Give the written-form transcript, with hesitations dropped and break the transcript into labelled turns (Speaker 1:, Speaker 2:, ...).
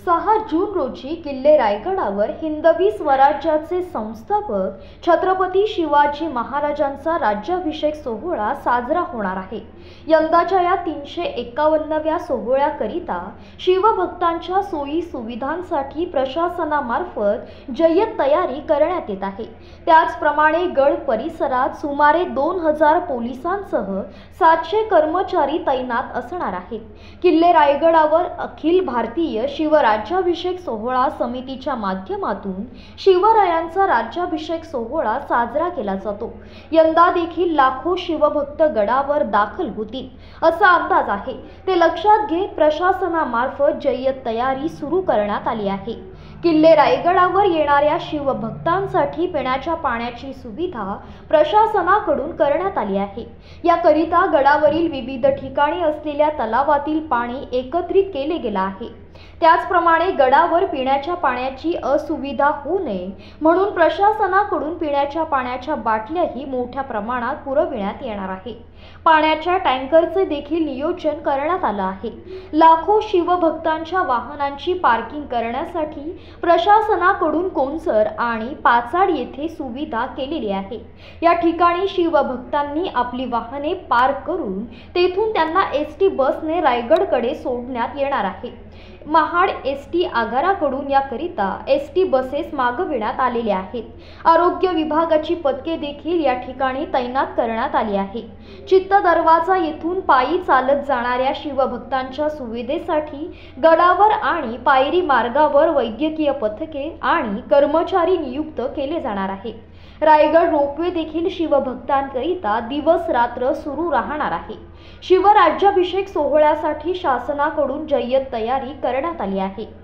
Speaker 1: 6 जून रोजी किल्ले रायगडावर हिंदवी स्वराज्याचे संस्थापक छत्रपती शिवाजी महाराजांचा राज्याभिषेक सोहळा साजरा होणार आहे। यंदाच्या या 351व्या सोहळ्याकरिता शिवभक्तांच्या सोयी सुविधांसाठी प्रशासनामार्फत जय्यत तयारी करण्यात येत आहे। त्याचप्रमाणे गड परिसरात सुमारे 2000 पोलिसांसह 700 कर्मचारी तैनात असणार आहेत। किल्ले रायगडावर अखिल भारतीय राज्याभिषेक सोहळा समितीच्या माध्यमातून शिवरायांचा राज्याभिषेक सोहळा साजरा केला जातो। यंदा देखील लाखो शिवभक्त गडावर दाखल होतील असा अंदाज आहे। ते लक्षात घेत प्रशासनामार्फत जय्यत तयारी सुरू करण्यात आली आहे। किल्ले रायगडावर येणाऱ्या शिवभक्तांसाठी पिण्याच्या पाण्याची सुविधा प्रशासनाकडून करण्यात आली आहे। याकरिता गडावरील विविध ठिकाणी असलेल्या तलावातील पाणी एकत्रित केले गेले आहे। त्याचप्रमाणे गडावर पिण्याच्या पाण्याची असुविधा होऊ नये म्हणून प्रशासनाकडून पिण्याच्या पाण्याच्या बाटल्याही मोठ्या प्रमाणात पुरविण्यात येणार आहे। पाण्याच्या टँकरचे देखील नियोजन करण्यात आले आहे। लाखो शिवभक्तांच्या वाहनांची पार्किंग करण्यासाठी प्रशासनाकडून कोनसर आणि पाचाड येथे सुविधा केलेली आहे। या ठिकाणी शिवभक्तांनी आपली वाहने पार्क करून तेथून त्यांना एसटी बसने रायगडकडे सोडण्यात येणार आहे। महाड एसटी आगाराकडून याकरिता एसटी बसेस मागविण्यात आलेल्या आहेत। आरोग्य विभागाची पथके देखील या ठिकाणी तैनात करण्यात आली आहे। चित्त दरवाजा येथून पायी चालत जाणाऱ्या शिवभक्तांच्या सुविधेसाठी गडावर आणि पायरी मार्गावर वैद्यकीय पथके आणि कर्मचारी नियुक्त केले जाणार आहेत। रायगड रोपवे देखील शिवभक्तांकरिता दिवस रात्र सुरू राहणार आहे। शिवराज्याभिषेक सोहळ्यासाठी शासनाकडून जय्यत तयारी करण्यात आली आहे।